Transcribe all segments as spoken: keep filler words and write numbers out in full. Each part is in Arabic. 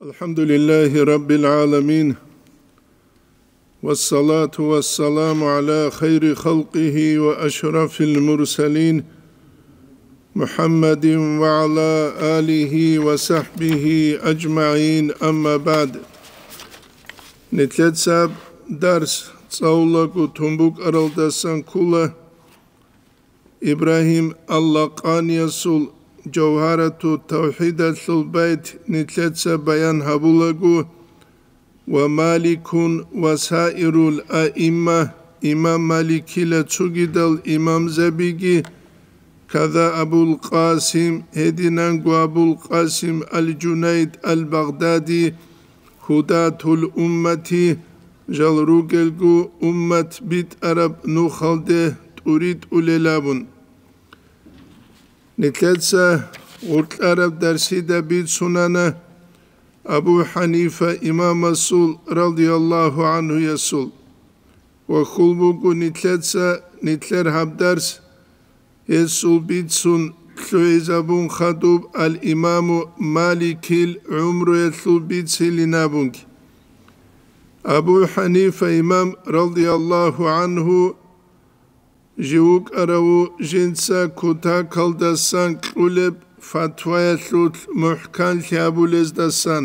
الحمد لله رب العالمين والصلاة والسلام على خير خلقه وأشرف المرسلين محمد وعلى آله وصحبه أجمعين أما بعد نتلتساب درس تصولك تنبوك أرالدسان كله إبراهيم اللقان يسول جوهرة التوحيد البيت نتلتسا بيان هبولغو ومالك وسائر الأئمة إمام مالكي لتسوغد الإمام زبيجي كذا أبو القاسم هدينانغو أبو القاسم الجنيد البغدادي هداة الأمة جلروغلغو أمة بيت عرب نخلده تريد أوليلابون نتلتسا ورد عرب درسي دبيت سنانا أبو حنيفة إمام السول رضي الله عنه يسول وخلبوكو نتلتسا نتلر هب درس يسول بيت سن تلويزابون خطوب الإمام مالك العمر يسول بيت سيلينابونك أبو حنيفة إمام رضي الله عنه جيوك أراو جنسا كوتا كالدسان قلب فتوى يثلوت محكان ثيابو لزدسان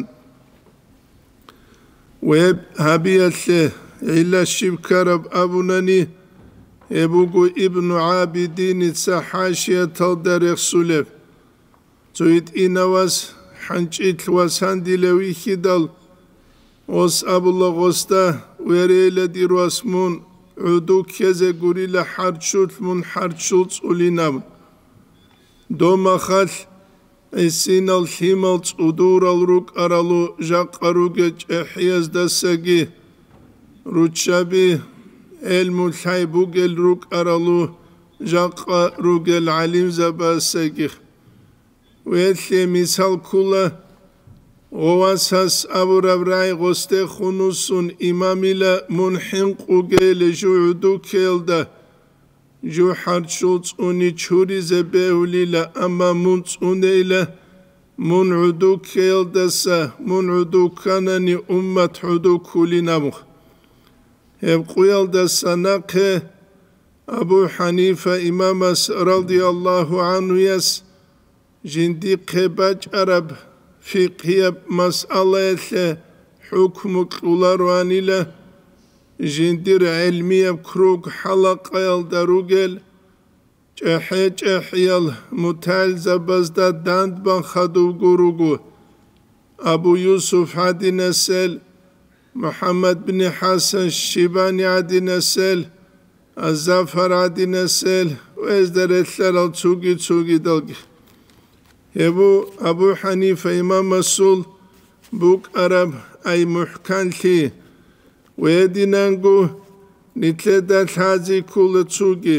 ويب هبيت إلا الشبكرب أبوناني يبوغو ابن عابدين السحاشية تلدرق سلف تويت إنواس حنجيت وساندي لوي خدال وس أبو الله غستا ويريلا دي رواسمون عدو كيزي قريلا حرشوت من حرشوت أولينام دوما خال إسين الحيمال تودور الروك أرالو جاق أروغج إحياز دساقي روتشابي الملحيبوغ الروك أرالو جاق أروغ العليم زباساقي ويثي مثال كله وواساس أبو ربراي غستي خنوسون إمامي لا منحنق وغيل جو عدو كيلدا جو حرشوت أوني چوري زبهولي لا أما منت أوني لا من عدو كيلدا سا من عدو كانني أمة عدو كولي نمخ يبقو يلدا سناقه أبو حنيفة إمام رضي الله عنه يس جندي قباج عرب فقهية مسألة حكم قولرواني له جندير علمية بكروك حلقة يلدروغل جحي جحيال متالزة بزدا داند بان خدو قروغو أبو يوسف عدي نسل محمد بن حسن الشيباني عدي نسل الزفر عدي نسل وإزدر إثلال تسوغي تسوغي دلغي يبو أبو حنيفة إمام السول بوك عرب أي محكان لي ويدينانغو نتلدات هذه كل تسوغي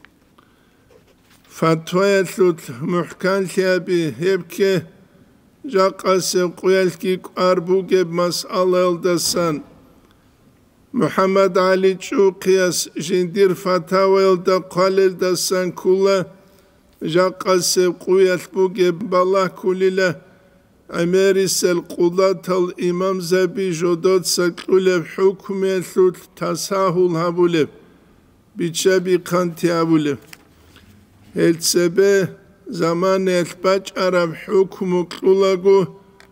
فتوى يتلوت محكان لي أبي يبكي جاقاسم قويلكي أربوغي بمسألة الدسان محمد علي چوقياس جندير فتاوى الدا قال الدسان كله جاقاسم قويل بوغي بالله كليله عميرس القضاة الإمام زبي جودات سكولب حكم يثلوت تساهل هبولب بيتشابي قانتي هبولب هلتسبه زمان الباج عرب حكم قلقو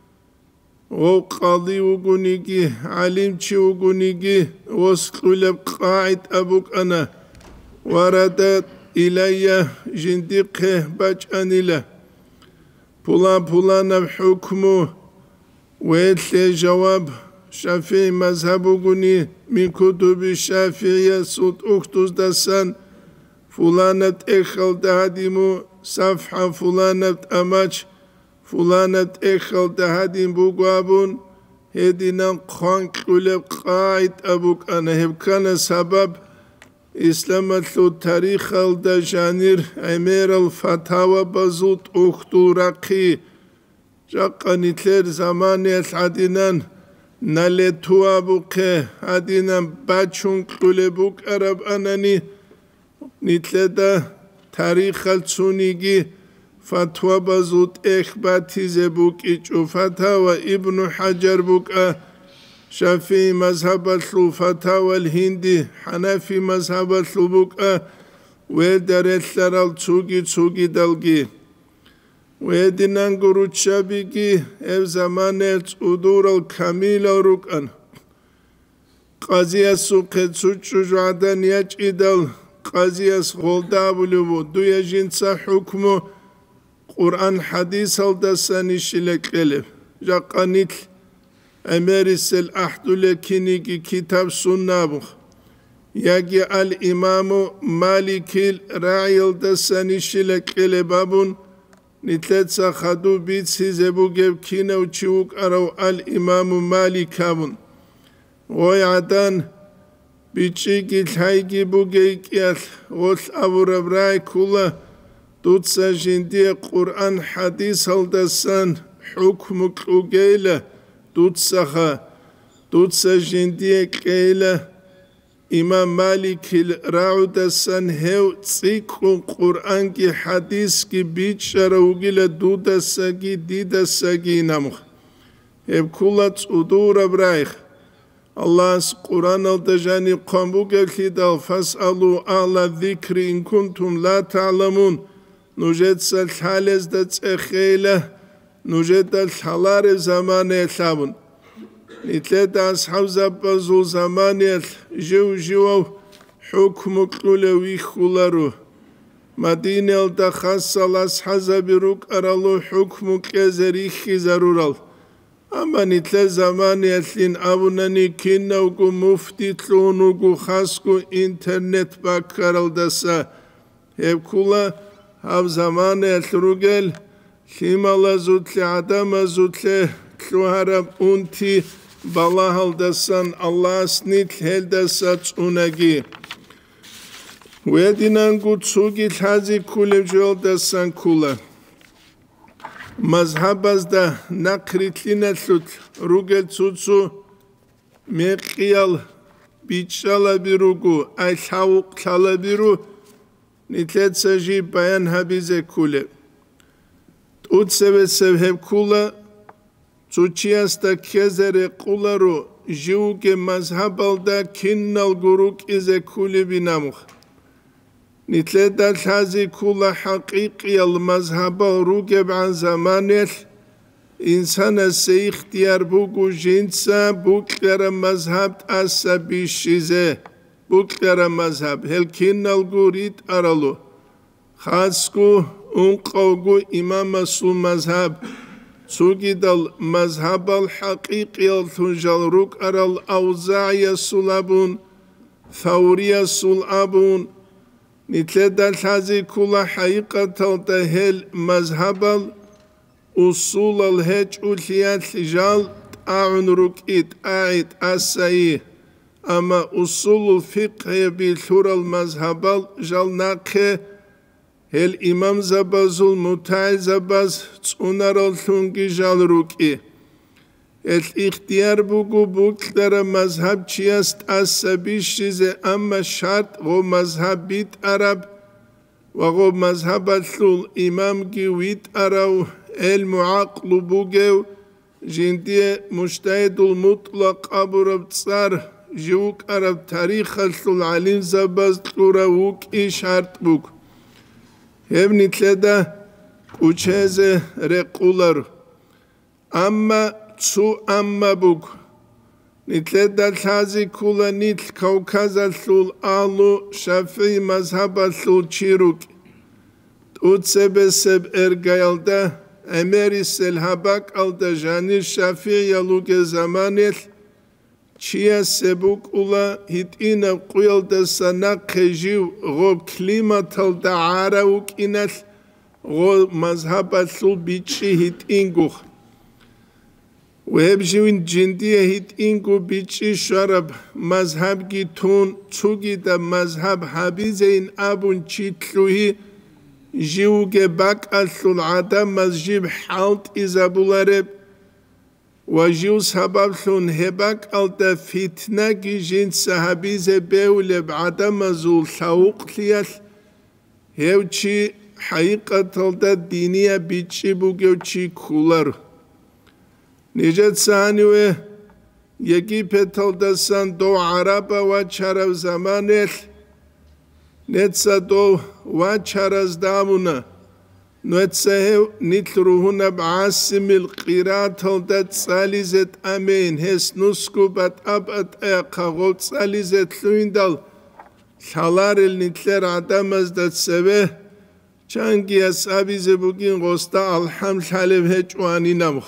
وقاضي وقنيجي علمتي وقنيجي وسقلب قاعد أبوك أنا وردت إلي جندقه بجأني له بولان بولان بحكمه ويتلي جواب شافعي مذهبه قني من كتب الشافعية صوت أكتوز دسان فلانة إخل دهديمو صفحة فلانة أماج فلانة إخل دهديم بوغابون هدينا قانك قلب قاعد أبوك أنا هبكان سبب إسلام التاريخ الدجانير أمير الفتاوى بزوت أختو رقي جاقا نتلر زمان العدنان نالتو أبوك عدنان باتشون قلبوك أرب أناني نتلر تاريخ التسونيجي فتوى بزوت إخباتي زبوك إيجو فتاوى ابن حجر بوك شافعي مذهب الثلو فتاوى الهندي حنفي مذهب الثلو بوك ودرتلر التوغي توغي دلغي ودينان قروت شابيكي اف زمانت ادور الكاميل روكان قاضي السوقت سوچو جعدان يجعدل قاضي السغولدا بلوبو دو يجنسا حكمو قرآن حديث الدساني شلك إلف جاقانيت أميرس الأحد لكينيكي كتاب سنة بخ يجي الإمام مالك الرعي الدساني شلك إلف بابون نتلتسا خدو بيت سيزبو جيب كينا وچيوك أرو الإمام مالك هابون ويعدان بيچيكي الحيكي بوغيك يال غوث أبو ربراي كولا دوتسا جندي قرآن حديث الدسان حكم كوغيلا دوتسا خا دوتسا جندي كيلا إمام مالك الرعو دسان هيو تسيكو قرآن كي حديث كي بيتشارا وغيلا دو دساكي دي دساكي نمخ هيب كولا تسودور برايخ الله قرآن الدجاني قنبوك الكدال فاسألوا أهل الذكر إن كنتم لا تعلمون نوجد سالحالز دتس اخيله نوجد الحلار زمان يتلابون نتلت أصحاب زبازو زمان جو جو حكم كلوي خلارو مدينة الدخص الأصحاب بروك أرالو حكم كزريخي ضرورال أما نتلت زمان يتلين أبناني كنا وكو مفتي تلون وكو خاصكو انترنت باكرال دسا هب كلا هب زمان الرجل خيمالا زوتلي عدم زوتلي كلوهرب أنتي بالله الدسان الله سنيت هل دسات أناجي ويدينان قد سوغي الحازي كل جول دسان كولا مذهب از ده نقريت لنا ثلث رجل تسوتسو مقيال بيتشالا بيروغو أي حاوق تالا بيرو نتلت سجي بيان هبيزة كولا تود سبت سبب كولا تشياستا كزر قولارو جوك مذهب الدا كنال غروك إذا كولي بنامخ نتلت الحازي كولا حقيقي المذهب روكب عن زمانه إنسان سيختيار بوكو جنسا بوكلر مذهب أسا بيشيزه بوكلر مذهب هل كنال غوريت أرالو خاصكو انقوغو إمام سو مذهب سوغيد المذهب الحقيقي الثنجل روك أرى الأوزاعي السلابون ثوري السلابون نتلد الحازي كل حقيقة التهل مذهب الأصول الهج أوليات جال أعن ركيت أعيد أسايه أما أصول الفقه بالثور المذهب جال ناقه هل إمام زباز المتاع زباز تسونر الثنجي جال روكي الاختيار بوغو بوكلر مذهب چيست أسابيش چيزه أما شرط غو مذهب بيت عرب وغو مذهب الثول إمام جيويت عرو المعاقل بوغو جندي مجتهد المطلق أبو ربتصار جوك عرب تاريخ الثول عليم زباز تلورا ووك إي شرط بوك هم نتلده كوچهزه رقولر أما تسو أما بوك نتلده الحازي كولا نتل كوكاز الثول آلو شافعي مذهب الثول چيروك تود سب سب ارگايل ده اميري سلحباك الده جاني شافعي يلوك زمانيل چيا سبوك اولا هيتينا قويل ده سناق خجيو غوب كليماتل ده عاراوك إنال غوب مذهب الثول بيچي هيتينگوخ وهبجوين جندية هيتينگو بيچي شرب مذهب جي تون چوگي ده مذهب حبيزين ابون چيتلوهي جيوگه باك الثول عدم مزجيب حالت إزابولارب وجيو سبب ثون هباك الدا فتنة جين صحابيزة بيولب عدم زول ثوق ليال هيوچي حقيقة دينية بيتشي بوغيوشي كولر نجد سانيوه يجي بتلدسان دو عربا وچرو زمانل نتسا دو وچرز دامونا نتسا نتروهنا بعاسم القيرات هلدت ساليزت امين هس نسكو بات ابت ايقا غلط ساليزت لويندال شالار النتلر عدامز دات سبه چانگي اسابيزي بوگين غستا الحمل حالب هجواني نمخ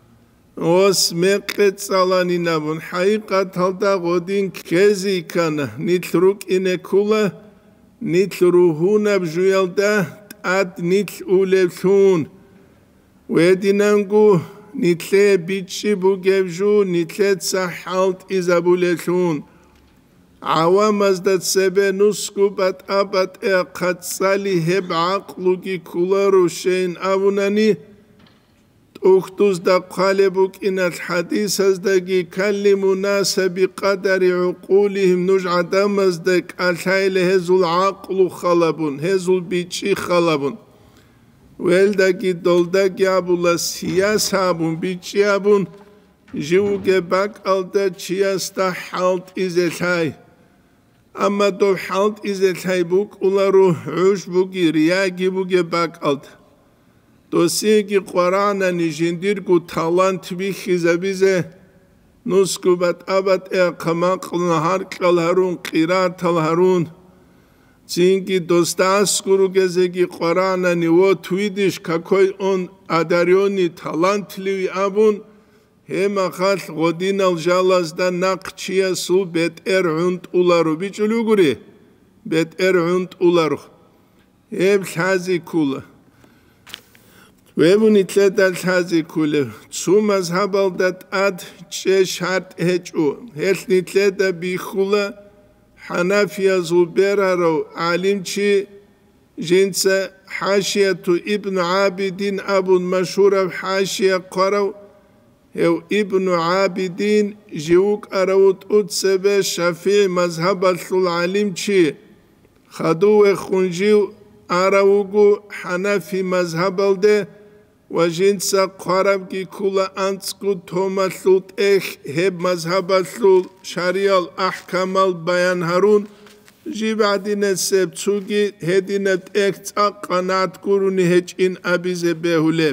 اوس مقت سالاني نبون حقيقة هلدا غودين كزي كان نتلروك انكولا نتلروهونا بجويلدا اد نتل اولبشون ويدينانگو نتل بيتشي بوگبجو نتل تسحالت ازابولشون عوام ازداد سبه نسكو بات ابات اقات سالي هب عقلوكي كولا روشين ابوناني اختوز دا قالبوك ان الحديث ازداقي كلموا ناس بقدر عقولهم نجع دام ازداق الحيل هزو العقل خلبون هزو البيتشي خلبون ويلداقي دولداقي ابولا سياس هابون بيتشي هابون جيوغي باك الدا تشياستا حالت ازالحاي اما دو حالت ازالحاي بوك اولا روح عوش بوكي رياقي بوكي باك الدا دوسيكي قرانا نجنديركو تالانت بيخي زبيزه نسكو بات ابات اقماق نهار كالهارون قيرات الهارون زينكي دوستاسكورو گزيكي قرانا نيو تويدش كاكوي اون اداريوني تالانت لوي ابون هما خال غدين الجالز دا ناقچيا سو بيت ار عند اولارو بيچلو گوري بيت ار عند اولارو هب حازي كولا ويبوني تلات الحازي كله تسو مذهب الدات اد چه شرط هجو هلني تلات بيخولا حنافيا زوبيرا رو عالم چي جنس حاشية ابن عابدين ابو مشهور حاشية قرو هو ابن عابدين جيوك اروت اتسبه شفيع مذهب العالم چي خدو خونجيو اروغو حنافي مذهب الده وجنسا قرب کی کلا انسکو تومسلوت اخ هب مذهبسلو شریال احکامال بیان هرون جی بعدین سب چوگی هدینت اخ قناعت کرونی هچ این ابیز بهوله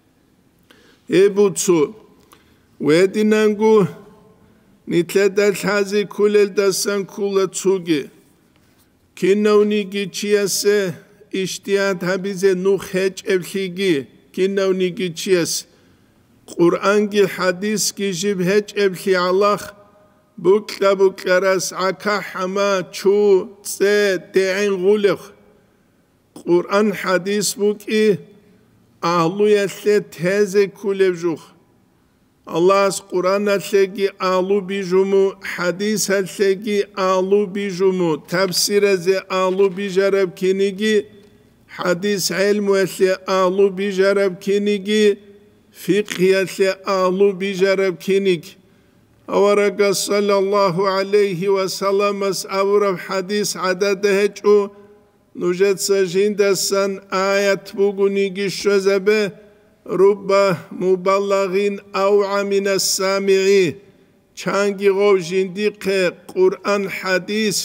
ابوتسو ودینانگو نیتلدل حزی کلل دستان کلا چوگی کینونی گی چیاسه اشتیاد هبیز نوخ هچ ابخیگی كنوني كيتشيس قرآن كي حديث كي جيب هج ابلي الله بوكلا بوكلا راس عكا حما تشو تسي تعين غولخ قرآن حديث بوكي أهلو يسلي تهزي كولي بجوخ الله اس قرآن هسلي أهلو بيجمو حديث هسلي أهلو بيجمو تفسير زي أهلو بيجرب كينيجي حديث علم يسلي أهلو بيجرب كينيجي فقه يسلي أهلو بيجرب كينيج أورق صلى الله عليه وسلم أورب حديث عدد هجو نوجد سجين دسان آية بوغنيجي شزبه رب مبلغين أوعى من السامعين چانگي غو جنديق قرآن حديث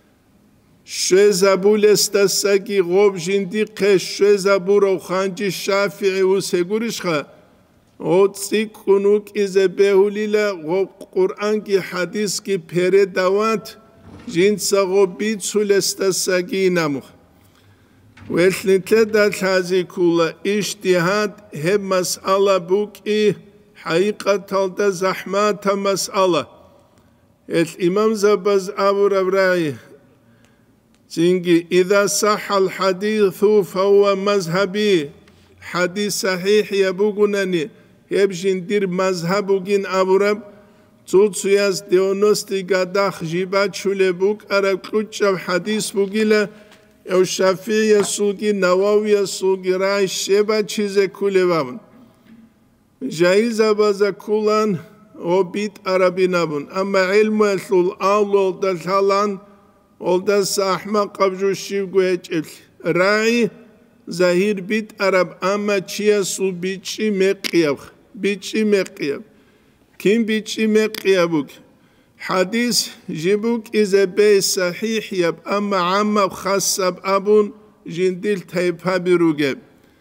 شزبول استساقي غوب جنديق شزبور وخانجي الشافعي وسيقورشخا وتصيق قنوك إذا بهوليلا غوب قرآن كي حديث كي بيري دوات جنسا غوب بيتسول استساقي نمخ وإثنتلد الحازي كولا اجتهاد هب مسألة بوك إيه حقيقة تلد زحمات مسألة الإمام زبز أبو ربراي زينجي إذا صح الحديث فهو مذهبي حديث صحيح يبوغنني يبجين دير مذهبوغين أبو رب زود سياس ديونوستي قداخ جيبات شولبوك أرب كلوچة حديث بوغيلا او شافعی سوگی نواوی سوگی رای شبه چیز کوله بابن جایز بازا کولان او بیت عربی نبون اما علم اصول آل اولده سالان اولده ساحما قبجو شیو گوه چل رای ظاهر بیت عرب اما چیا سو بیچی مقیاب بیچی مقیاب کیم بیچی مقیابوک حدیث جبوك إذا بي صحيح يب أما عما خاصة أبون جنديل تيبها بروجب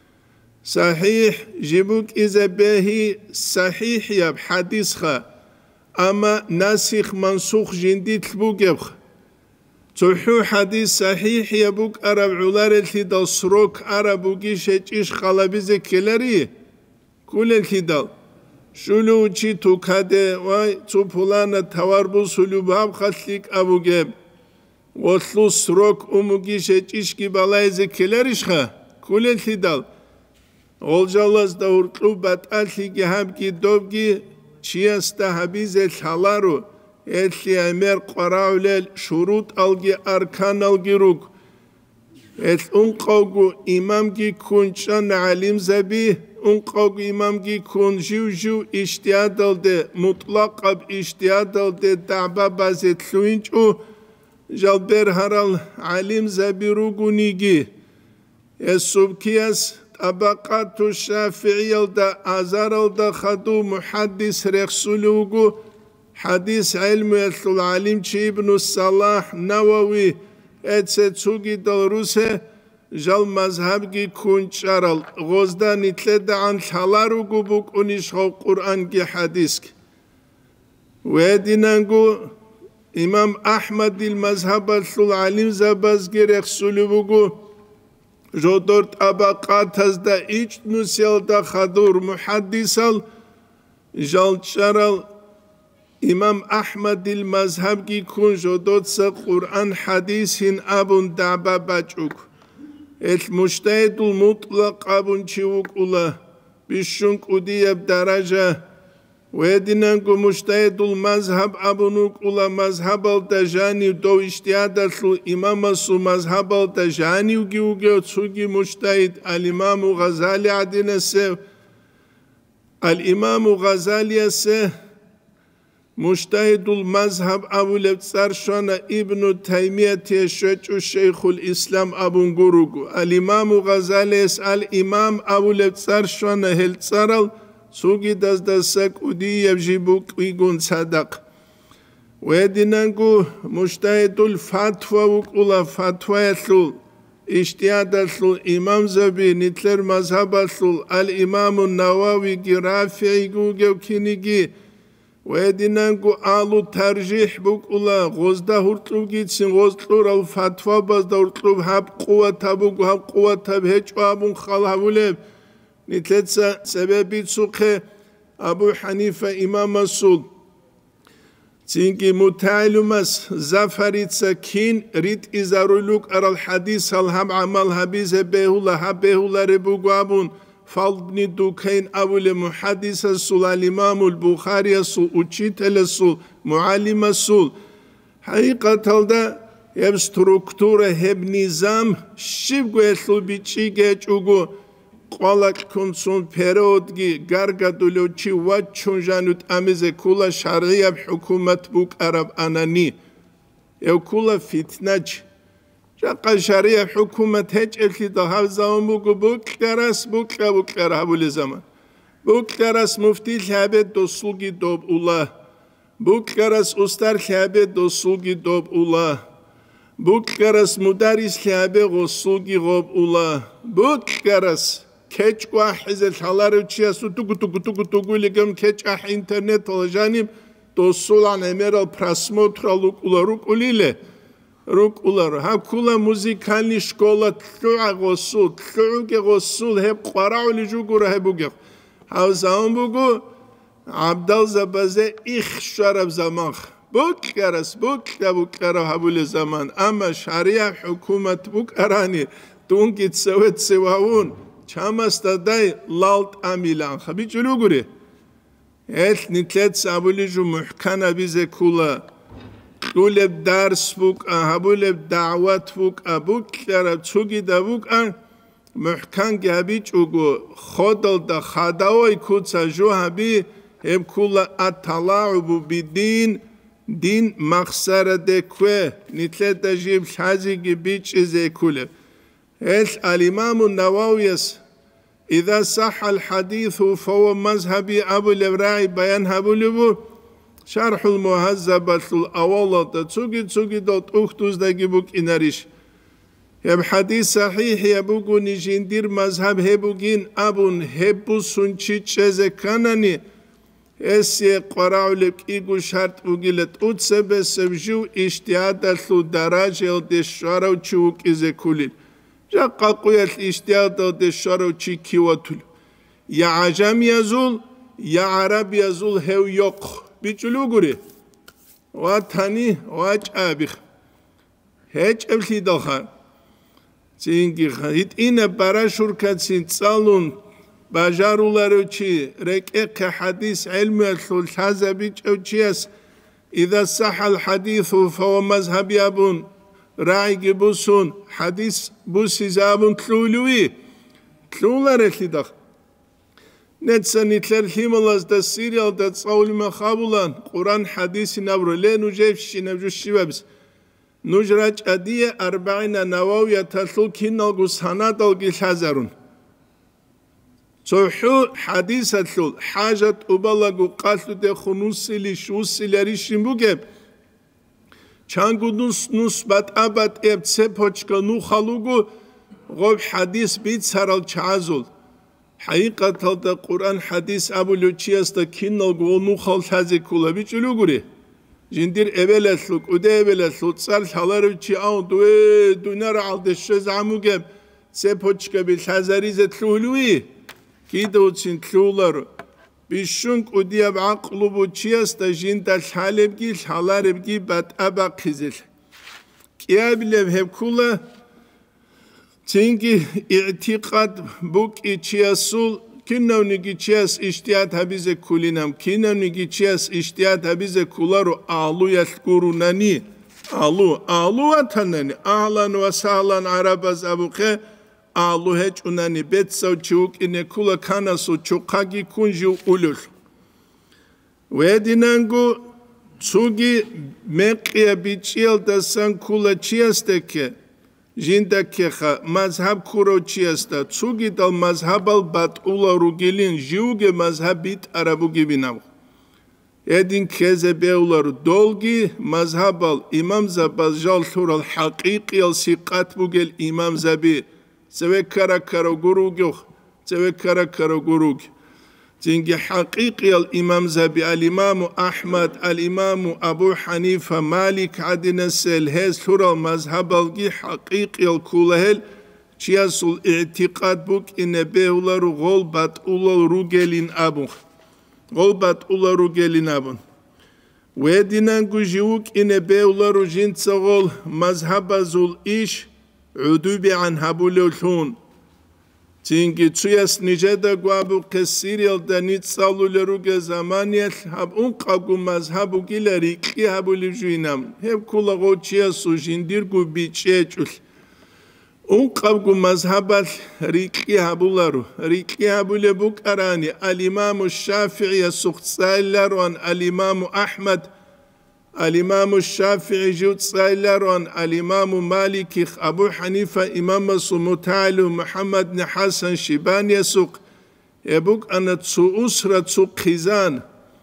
صحيح جبوك إذا به صحيح يب حديث خا أما ناسخ منسوخ جنديل تبوجب تحو حديث صحيح يبوك أرب علار الهدال سروك أربوكي شجيش خلابيز كلاري كل الهدال شلو چی تو کده وای تو پولان تواربو سلو باب خلق ابو گب وطلو سروک اموگی شچیش کی بالای زکلریش خا کل تیدال olcalas da urtlu batalli ki ham ki dobgi çiyasta habiz el halaru etli emer qaraulel şurut algi arkan algi ruk et unqagu imam ki kunçan alim zabi unqagu imam ki kun jiu jiu iştiyad aldı mutlak ab iştiyad aldı da'ba bazet luinçu jalber haral alim zabi rugunigi es subkiyas طبقات الشافعية دا أزار دا خدو محدث رخصلوغو حديث علم يطلع العليم ابن الصلاح نووي اتسوغي دلروسه جال مذهب كي كونشارل غزدا نتلد عن حلاروغو بوك انشخو قرآن كي حديث ويدينانغو إمام أحمد المذهب يطلع العليم زبازغي رخصلوغو جودور طبقات از دا ایچ نوسیل دا خدور محدثال جالچارال امام احمد المذهب کی کن جودور سا قرآن حدیثین ابون دعبا بچوک ات مجتهد المطلق ابون چیوک اولا بیشونک ادیب درجه ويدينانكو مجتهد المذهب أبنوك أولا مذهب التجاني دو اشتياد الثلو إمام السو مذهب التجاني وكي وكي وتسوكي مجتهد الإمام غزالي عدنا السيو الإمام غزالي السيو مجتهد المذهب أبو لبتسار شوانا ابن تيمية تيشوش الشيخ الإسلام أبو نقروكو الإمام غزالي يسأل إمام أبو لبتسار شوانا هلتسارل سوغي داز داسك ودي يبجيبوك ويقون صدق ويدينانكو مجتهد الفتوى وكولا فتوى يثلو اشتياد يثلو إمام زبي نتلر مذهب يثلو الإمام النووي رافعي قوغيو كينيجي ويدينانكو آلو ترجيح بوكولا غزدا هرطلو جيتسين غزدلور الفتوى بازدا هرطلو هاب قوة تابوك هاب قوة تاب هجو هابون خالها وليب نتلتسا سببي تسوقه أبو حنيفة إمام السول تينكي متعلمس زفريتسا كين ريت إزارولوك أرى الحديث هل هم عمل هبيزة بيهولا هبيهولا ربوغابون فالبني دوكين أبو لمحدث السول الإمام البخاري السول وچيتل السول معلم السول حقيقة هلدا يب ستروكتورة هب نظام شبگو يثلو بيچيگه چوگو قالك كونسون بيرودغي غارغادولو چي واتشون جانوت اميزه كولا شرعيه بحكومه بوك عرب اناني يو كولا فتنج جاقا شرعيه حكومه هج الكي ده زامو بوك كراس بوك بوك رابول زمان بوك كراس مفتي الهابه دوسلغي دوب الله بوك كراس استار الهابه دوسلغي دوب الله بوك كراس مدرس الهابه غسلغي غوب الله بوك كراس كيش واحد الحلار وشيا سو تقو تقو تقو تقو لكم كيش أح إنترنت وجانب توصل عن أمير البراسموتر لوك ولا روك وليله روك ولا ها كلا موسيقى شكولة تلوع غسول تلوع غسول هب قراء ولجو جرا هبوجف هاو زمان بوجو عبدال زبازة إخ شرب زمان بوك كرس بوك كبوك كره هبول زمان أما شريعة حكومة بوك أراني تونكي تسوي تسوون چامستادای لالت امیلان خبی جلو گوری هل نتلت سابولیجو محکن بیزه کولا قولب درس بوک هبولب دعوت بوک ابوک کرب چوگی دبوک ان محکن گهبی چوگو خودل دا خداوی کوتسا جو هبی هم کولا اطلاعو بدین دین مخصر دکوه نتلت دا جیب شازی گی بیچ ازه کولب إيش الإمام النووي إذا صح الحديث فهو مذهبي أبو الإبراهي بيان أبو لبو شرح المهذب الأول تسوقي تسوقي دوت أختوز دقيبوك إناريش يب حديث صحيح يبوكو نجندير مذهب هبوكين أبون هبو سنشي چيزة كاناني اسي قراو لبكيقو شرط وقلت أتسبه سبجو اشتياد الثو دراجة دشارو چوك إزي كولين جا قاقوية الاشتياد دشارو چي كيواتول يا عجم يزول يا عرب يزول هو يوق بيچلو غوري واتاني واج آبخ هيج أبلي دخان Çünkü hit ine baraşur katsin salun bajaruları çi rek'e hadis ilmi sul hazabi çevçiyas İza sahal hadithu fe mezhebi abun ra'i busun hadis bu sizabun klului klular etlidak net sanitler himalas da serial da saul makhabulan Kur'an hadisi navrole nujevşi nevjuşivabs نجرج أدية أربعين نواوية تلو كينو سنة الحزرون صحو حديث تلو حاجة أبلغ قاتل دي خنوس لي شوس لريشين بوغب چانگو نوس نسبت أبد إب تسبوچك نو خلوغو غوب حديث بيت سرال چازول حقيقة دا قرآن حديث أبو لوچياس دا كينو نو خل تازي كولا بيچلو غوري جندير إبلسلوك وده إبلسلوك صار حلارو چي آن دوه دونر عالده شز عموگم سپوچك بالحزاريزة تلولوي كيدو چين تلولارو بيشونك وديه بعقلو بو چياستا جند الحالب گي الحلارب گي بات أبا قزل كيابلب هبكولا چينكي اعتقاد بوك إچياسول كنا نيجي تشياس اشتيات هبيزة كولينام كنا نيجي تشياس اشتيات هبيزة كولارو آلو يذكرونني آلو آلو أتنني أهلا وسهلا عربز أبوخي آلو هج أنني بيت سو تشوك إن كولا كانا سو تشوكاجي كونجو أولول ويدينانغو تسوغي مقيا بيتشيل دسان كولا تشياس تكي جندا كيخا مذهب كوروچيستا تسوغي دال مذهب البات اولا روغيلين جيوغي مذهب بيت عربوغي بيناو ادين كيزه بيولار دولغي مذهب الامام زبازجال ثور الحقيقي الثقات بوغل امام زبي سوي كرا كرا غروغ سوي كرا كرا غروغ تنجي حقيقي الامام زبي الامام احمد الامام ابو حنيفه مالك عدن السلهز ثور مذهب الغي حقيقي الكولهل چياس الاعتقاد بوك ان بيولار غلبات اولو روغلين ابو غلبات اولو روغلين ابو ودينانغو جيوك ان بيولار جنصغول مذهب زول ايش عدوبي عن هبولون Çünkü çuyas niceda guabu kesiriyal da nitsaluleruge zamaniyel hab un qagu mazhabu gileri ki habu livjuinam hep kulago çiyasu jindir gu biçeçul un qagu mazhabal riki habularu riki habule bu karani al imam Şafii suqtsailar wan al imam Ahmed الإمام الشافعي جود سايلرون الإمام مالك أبو حنيفة إمام متعال محمد بن حسن شيبان يسوق يبوك أن تسو أسرة تسو خزان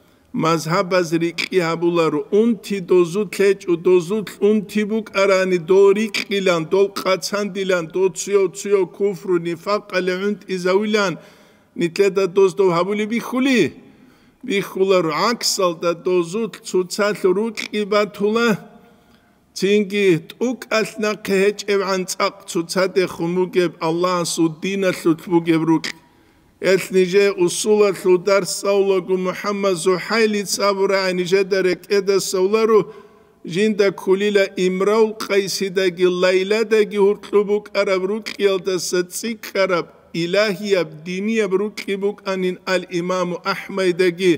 مذهب أزريكي هبولارو أنتي دوزوت ليج ودوزوت أنتي بوك أراني دوريك إلان دول قاتسان ديلان دو تسيو تسيو كفر نفاق لعنت إزاولان نتلدا دوز دو هبولي بيخولي بيخولر عكسل دا دوزوت تسوتسال روكي باتولا تينجي توك أثنا كهج عن تاق تسوتسات خموجب الله سودين الثوتبوجب روك إثنيجي أصول الثودار سولو محمد زحيلي صابرا عن جدرك إدا سولارو جندا كوليلا إمراو قيسي داجي الليلة داجي هرطلبوك أرب روك يلدا ستسيك أرب إلهي بديني بروك بوك أن الإمام أحمد دقي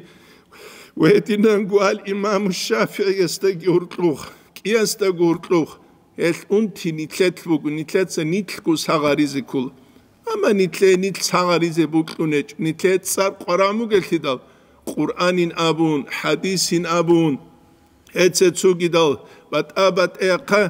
ويتنانقو الإمام الشافعي يستقي هرطلوخ كي يستقي هرطلوخ هل أنتي نتلت بوك نتلت سنتلقو ساغاريزي كل أما نتلت نتل ساغاريزي بوك لنج نتلت سار قرامو قلت دال قرآن أبون حديث أبون هتسوكي دال بات أبات إيقا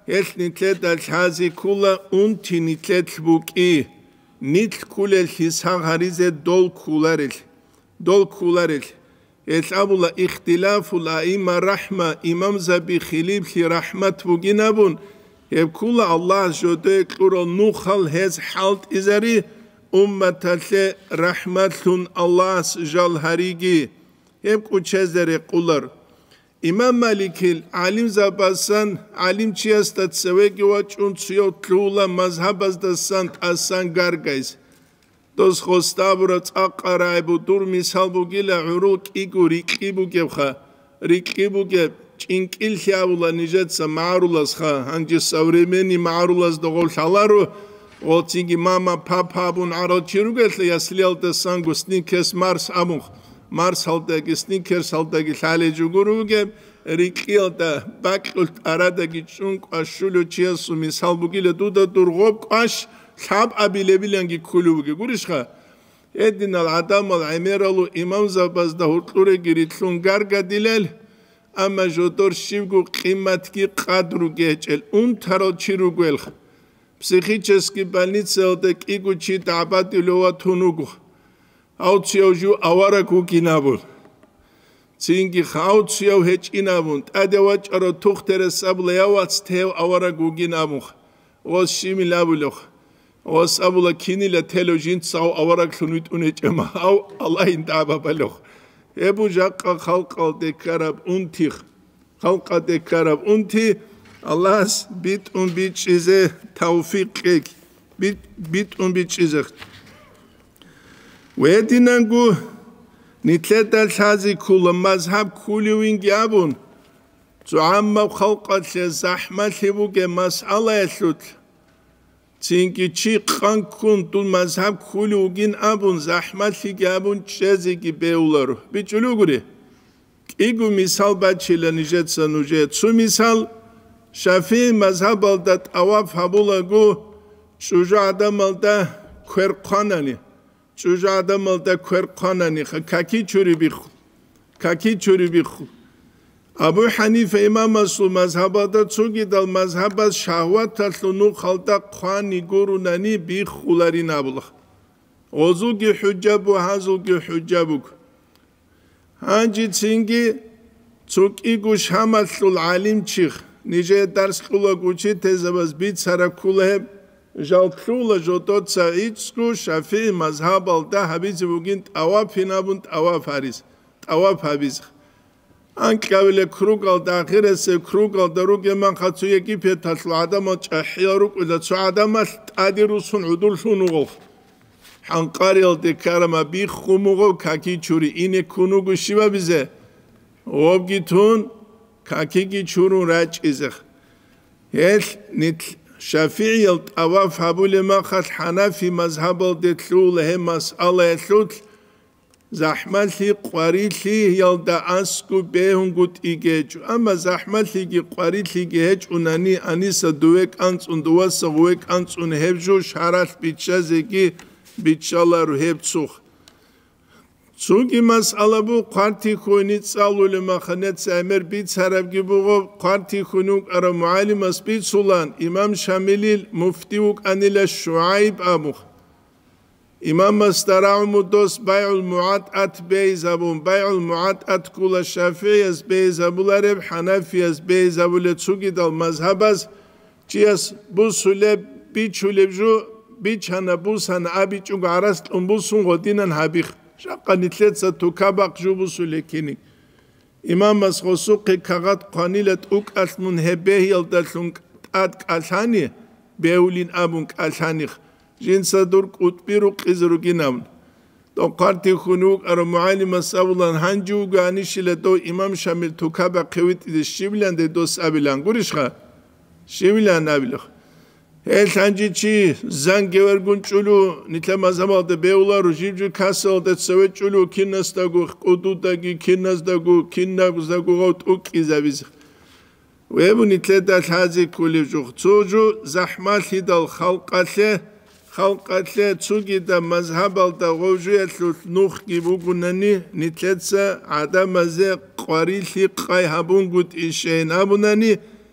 ელს ნიტლეთ ალჰაზი ქულა უნთი ნიტლეთ ბუკი ნიტლ ქულელ ჰისაღარიზე დოლ ქულარელ დოლ ქულარელ ელს აბულა იხtilaful აიმა რაჰმა იმამ ზაბი ხილიბლი რაჰმათ ბუგინაბუნ ებ ქულა ალლაჰ ჟოდე ყურო ნუხალ ჰეზ ჰალტ იზარი ummatale rahmatun Allah jal harigi hep kuçezere kular İmam Malikil alim zabasan alim çiyastat sevegi vaçun tsiyo tlula mazhabazda sant asan gargayz dos khostabura tsaqaray bu dur misal bu gila uruk igu riqibu gebxa riqibu geb çinkil xavula nijetsa ma'rulas kha hangi savremeni ma'rulas dogol xalaru Otingi mama papa bun aro çirugel yaslial da sangu sneakers mars amuk mars haldagi sneakers haldagi hale juguruge riqil da bakul arada giçunk aşulu çiyasu misal bugile duda durgop qaş sab abilebilengi kuluge gurishqa edin al adam al amiralu imam zabazda hurtlure giritlun garga dilel ama jodor shivgu qimatki qadru gechel un taro çirugel Психически больница да кигучи табати лова тунугу. Аутсиожу авара кукинабул. Цинги хаутсио хечинабун. Адевач аро тухтере саблеявац тев авара кукинабун. Ос шимилабулох. Ос абула кинила телojint сау авара клунут унечема. Ау Аллахин табабалох. Эбу жакка халқал декараб унтих. Халқа декараб унти Allah's bit un bit çize tevfik bit bit un bit çize. Ve dinangu nitletal hazi kula mazhab kulüwin gabun. Zuamma khalqat le zahmat lebu ge mas'ala esut. Çünkü çi qankun tul mazhab kulüwin abun zahmat li gabun çezi gibi ular. Biçulu guri. İgu misal baçile nijet sanuje. Su misal Şafii mazhab aldat avaf habulagu çucu adam alda kwerqanani çucu adam alda kwerqanani kaki çuri bi kaki çuri bi Abu Hanife İmam Asul mazhabada çugi dal mazhabas şahvat tatlunu khalda qani gurunani bi khularin abula ozugi hujjabu hazugi hujjabuk hangi çingi çuki guş hamasul alim çix Nice ders kula guçi tezabaz bit sara kula jalkula jototsa içku Şafii mazhab alda habiz bugün tawaf hinabun tawaf haris tawaf habiz ankavile krug alda ahirese krug alda rugeman khatsuye ki petatlu adama çahyaruk ula su adama adirusun udulsun ugol hankari alde karama bi khumugo kaki çuri ine kunugu shiva bize obgitun Kakigi çurun raç izah. Hel nit Şafii yalt avaf habule makhat Hanafi mazhabal detlul he mas'ala etlut zahmatli qaritli yalda asku behungut igecu ama zahmatli gi qaritli gehec unani anisa duvek ans und duwasa duvek ans un hevju sharat bitchazegi bitchalar hevtsuch Çünkü masala bu qarti khunit salule makhanet samer bit sarab gibi bu qarti khunuk ara muallim asbit sulan İmam Şamilil muftiuk anila Şuayb abu İmam Mastara'u mudos bay'ul muat'at beyzabun bay'ul muat'at kula Şafiyaz beyzabular hep Hanafiyaz beyzabule çünkü dal mazhabaz çiyas bu sule bir çulebju bir çana bu sana abi çung arast umbusun godinan habih Şakka nitletsa tukabak jubusu lekinik. İmam masxosuqi kagat qanilet uk asmun hebehi aldatlun at kalhani beulin abun kalhanik. Jinsa durk utbiru qizruginam. To qarti khunuk ar muallim sabulan hanju ganishile do imam Şamil tukabak qewit de shiblan de dos abilan gurishqa. Shiblan abilah. El hangiçi zangever gunçulu nitlemazamadı beular jivju kasal da söveçulu kinnastagu qududagi kinnasdagu kinnagzagu ot ukizaviz ve bu nitleda hazi kulevju çocu zahmati dal xalqatle xalqatle çugi da mazhabal da gojuyatlu nuh gibi gunani nitletsa adamaze qarili qayhabun gut işeyn abunani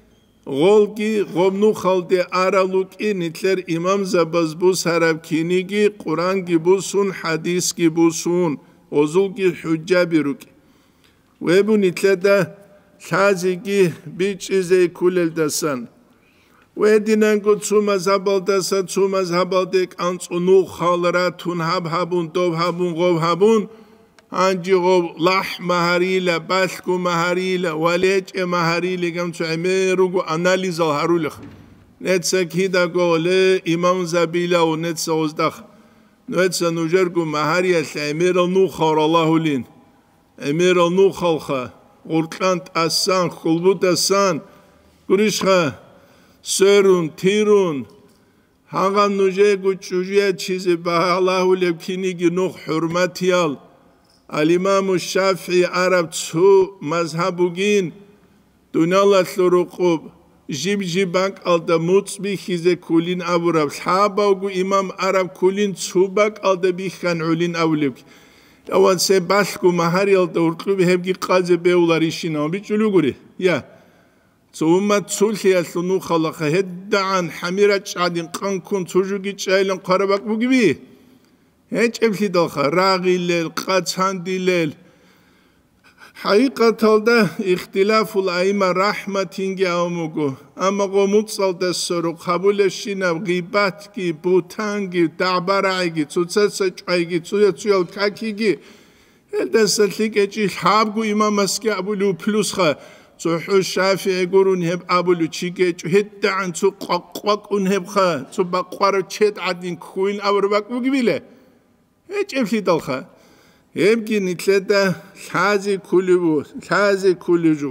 غولگی غمنو خالده آرالوکی نیتلر امام زباز بوس هرب کینیگی قرآن گی بوسون حدیث گی بوسون وزولگی حجه بیروکی و ابو نیتلر ده لازیگی بیچ ازی کولل دستان و دیننگو تو مذهبال دستا تو مذهبال دیک انسونو خالرا تون هب هبون دوب هبون غوب هبون انجی غوب لح مهاریلا بلکو مهاریلا ولیج مهاریلا گم تو امیرو گو انالیزال هرولخ نتسا کیدا گو لی امام زبیلا و نتسا ازدخ نتسا نوجر گو مهاریل امیرال نو خار الله لین امیرال نو خالخه غرقانت اسان خلبوت اسان گریشخه سرون تیرون هنگان نوجه گو چوجیه چیزی به الله لبکینیگی نوخ حرمتیال الامام الشافعی عرب تو مذهبوگین دونالت لرقوب جیب جیبک alda مطبی خیزه کولین ابورب صحابه امام عرب کولین توبک alda بیخان علین اولب اوان سه باشکو مهاری alda ورقلوب هبگی قاضی بیولاریشین هم بیچولو گوری یا تو امت سلخی اصلو خلاقه هدعان حمیرت شادین قان کن توجوگی چایلن قربک بگی بی هیچ ابلی داخل راقی لیل قطعاندی لیل حقیقت ده اختلاف الائمه رحمتینگی آموگو اما قومت سالده سرو قبولشی نو غیبت گی بوتانگی دعبرعگی تو تسچعگی تو یتویل ککیگی هل دستلی که چی حابگو امام مسکی ابولو پلوس خواه تو حوش شافعی گرون هب ابولو چی که چو هدعن تو قاقواک اون هب خواه تو بقوارو چید عدین کوین ابرو بک بگی بیله هیچ ابلی دالخه هبگی نیتلده لازی کولی بود لازی کولی جو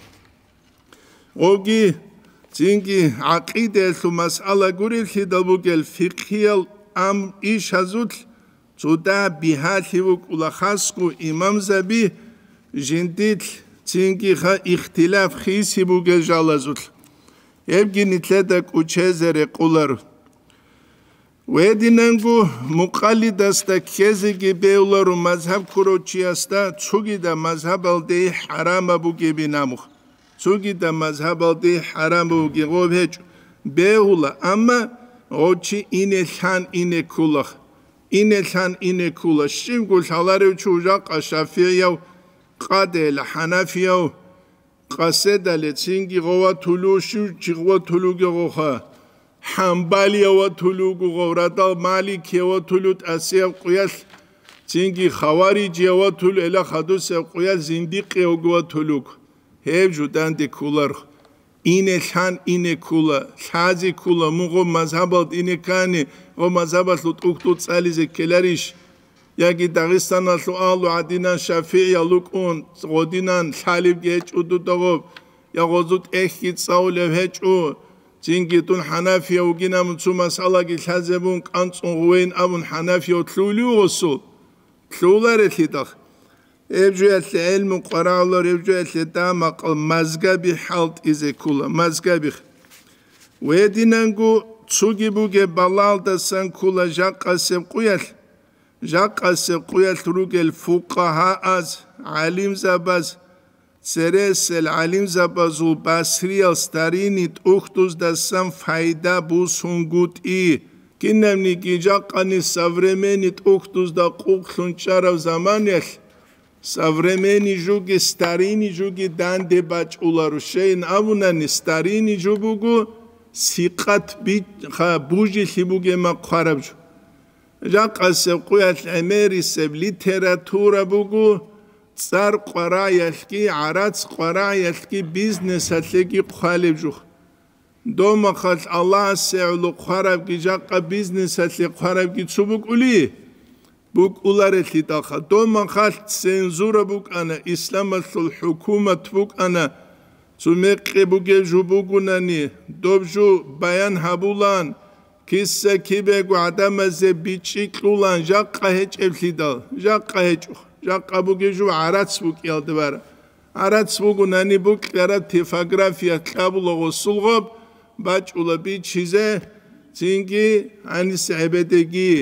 اوگی زینگی عقیده تو مسئله گوریل که دلبوگل فقهیل ام ایش هزود تو ده بیهاتی بوگ اولخاسکو امام زبی جندید زینگی خا اختلاف خیسی بوگل جالزود هبگی نیتلده کوچه زره قولارو و دیننگو مقلد است کسی بیولارو مذهب کروچی است چوگی دا مذهب الده حرام بوگی بیناموخ چوگی دا مذهب الده حرام بوگی غوب هیچ بیولا اما غوچی اینه شان اینه کولخ اینه شان اینه کولخ شیم گوش حالاره چوجاق شافعی و قادل حنفی و قصد لچینگی غوا طلوشو چی غوا طلوگی غوخه حنبلی و طلوگ و غورتا مالکی و طلوت اسیب قیاس چینگی خواریجی و طلو الا خدوس قیاس زندیقی و گو طلوگ هیچ جودن دی کولر اینه شان اینه کولر شازی کولر مغو مذهبات اینه کانی و مذهبات لط اکتوت سالیز کلریش یکی داغستان لو آلو عدینان شافعی لوک اون غدینان سالب گیچ او دو داغب یا غزود اخیت ساولب هیچ او چینگی تون حنفی و گینم تو مسئله کی خزبون کانچون روین ابون حنفی و تلولی و رسول تلولار تیدخ ابجویت علم و قرآن ابجویت دام قل مذهبی حالت ایزه کولا مذهبی و دیننگو چوگی بوگه بالال دستن کولا جاق قسم قویل جاق قسم قویل روگل فقها از علیم زباز سرسل علیم زبازو بسری استرینیت اختوز دستم فایده بوسون گوت ای کنم نیگی جاقانی سورمینیت اختوز دا قوقلون چرا زمانیل سورمینی جوگی سترینی جوگی دنده بچ اولارو شین ابونانی سترینی جو بگو سیقت بوجی لی بوگی ما قرب جو جاق اسب قویت امری سب لیتراتورا بگو سر قرایش کی عرض قرایش کی بیزنس هتلگی خالب جو دو مخاط الله سعلو خراب کی جاق بیزنس هتل خراب کی چو بک اولی بک اولاره تی داخل دو مخاط سنزور بک انا اسلام الحکومت بک انا چو مقی بگه جو بگونانی دوب جو بیان هبولان کیسه کی بگو عدم از بیچیک لولان جاق هیچ ابلی دال جاق هیچ جاق بگه جو عرض بک یاد بر عرض بگو نانی بک کرد تیفاگرافیا کابل و سلغب بچ اولا بی چیزه چینگی انیس عبدگی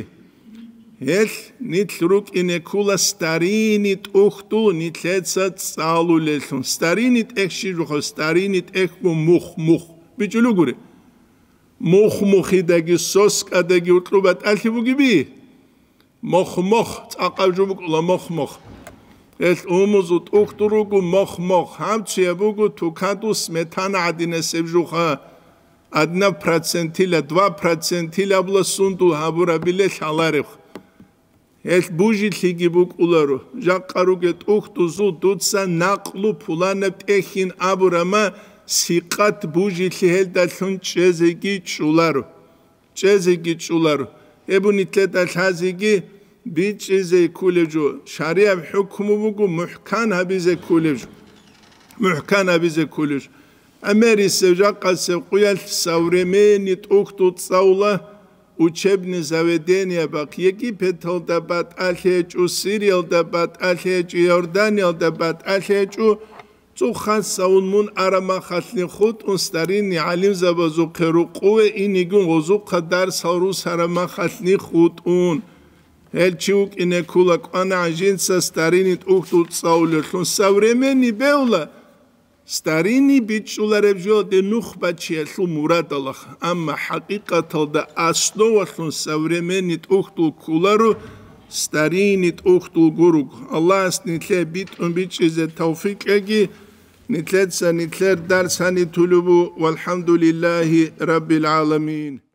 هل نیت روک اینه کولا ستارینیت اختو نیت لحظت سالو لحظون ستارینیت اکشی رو ستارینیت اک بو مخ مخ بيجلوغوري مخ مخي داغي سوس كاداغي وطلبات ألفي بوغيبي مخ مخ تاقل جوبك الله مخ مخ الأموز تأختروغو مخ مخ هم تشيبوغو توكادو سمتان عدين سبجوخا أدنى برسنتيلا دوا برسنتيلا بلا سندو هابورا بيلي شالاريخ ეს ბუჟი ლიგიბუკ ულარო ჟაყარუგე ტუხტუ ზუ დუცა ნაყლუ ფულანებ ტეხინ აბურამა სიყათ ბუჟი ლიჰელდა ლუნ ჩეზიგი ჩულარო ჩეზიგი ჩულარო ებუნიტლედა ლაზიგი ბიჭიზე კულეჯო შარია ჰუქმუ ბუგუ მუჰკან აბიზე კულეჯო მუჰკან აბიზე კულეჯო ამერის ჟაყასე ყუიალ სავრემენი ტუხტუ წაულა учебное заведение бак Египет да бат алхечу Сирия да бат алхечу Иордания да бат алхечу цухан саунмун арама хатли худ он старин алим забазу қируқуе инигун ғозу қадар сару сарама хатли худ он элчук ине кулак ана ажинса старинит ухтут саулерлун современный беула старини бичуларебжо де нухба чиелу мурад Аллах амма хақиқатал да основатлун современнит ухтул кулару старинит ухтул гуруг Аллах нитле бит он бичизе тавфиқ эги нитлетса нитлер дарсани тулубу валхамдулиллахи раббил аламин